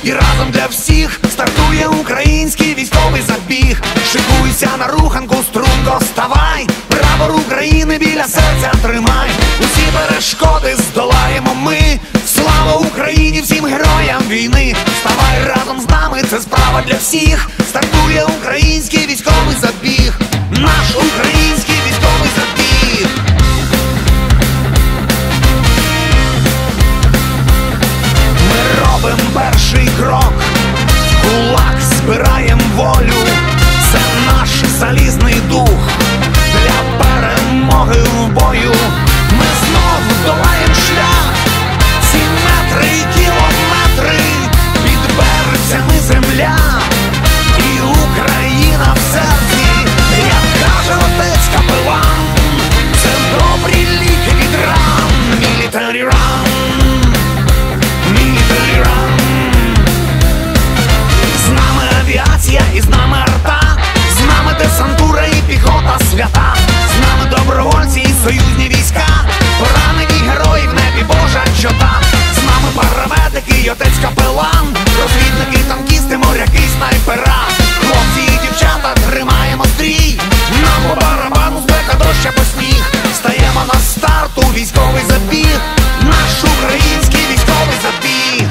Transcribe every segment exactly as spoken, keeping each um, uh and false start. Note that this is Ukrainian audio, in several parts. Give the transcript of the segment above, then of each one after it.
і разом для всіх стартує український військовий забіг. Шикуйся на руханку, струнко ставай, прапор України біля серця тримай. Усі перешкоди здолаємо ми. Слава Україні, всім героям війни. Ставай разом з нами, це справа для всіх. Стартує український військовий забіг. Наш український військовий забіг. Ми робимо перший крок, кулак збираєм волю. Це наш залізний дух для перемоги в бою. Ми знов долаєм шлях, ці метри і кілометри, під берцями земля і Україна в серці. Як каже отець Капелан, це добрі ліки від ран. Military run, military run. З нами авіація і з нами арта, з нами десантура і піхота свята, з нами добровольці і союзні війська, поранені герої в небі Божа чота. З нами парамедики й отець Капелан, розвідники, танкісти, моряки, снайпера. Хлопці і дівчата, тримаємо стрій, нам по барабану спека, дощ або сніг. Стаємо на старту, військовий забіг, наш український військовий забіг.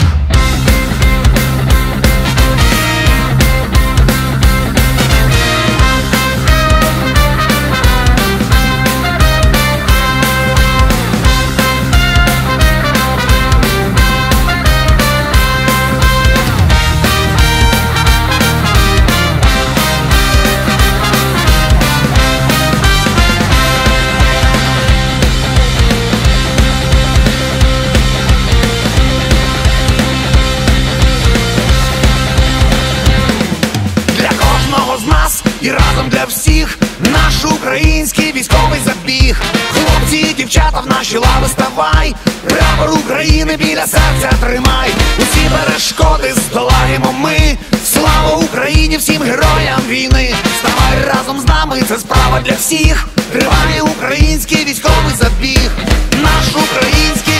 І разом для всіх наш український військовий забіг. Хлопці і дівчата, в наші лави ставай, прапор України біля серця тримай. Усі перешкоди здолаємо ми. Слава Україні, всім героям війни. Ставай разом з нами, це справа для всіх. Триває український військовий забіг. Наш український